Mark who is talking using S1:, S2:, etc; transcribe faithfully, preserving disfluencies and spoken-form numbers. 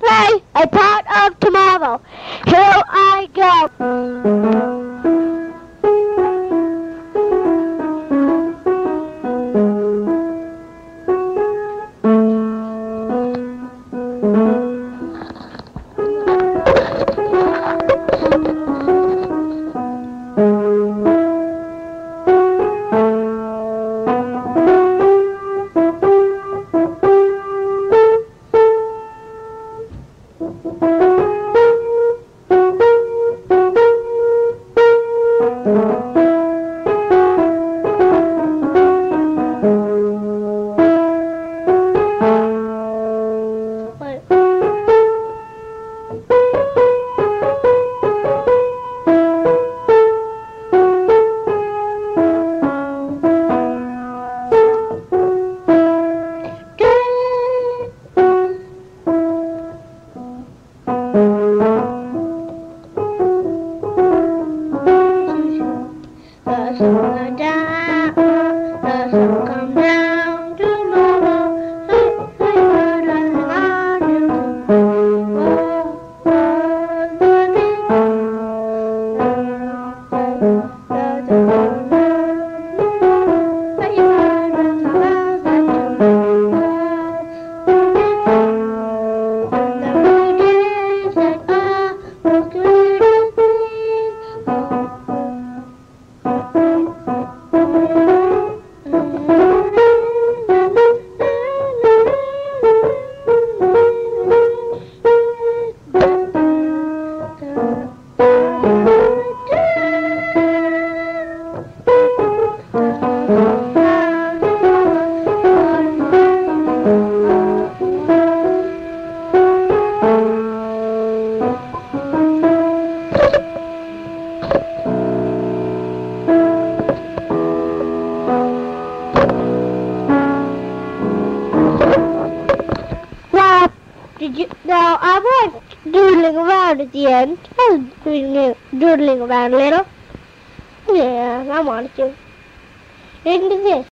S1: Yesterday, a part of tomorrow. Here I go. The sun come down, the sun come down tomorrow. Say, say what I want to do. Oh, oh, the Did you? Now I was doodling around at the end. I was doodling, doodling around a little. Yeah, I wanted to. Into this.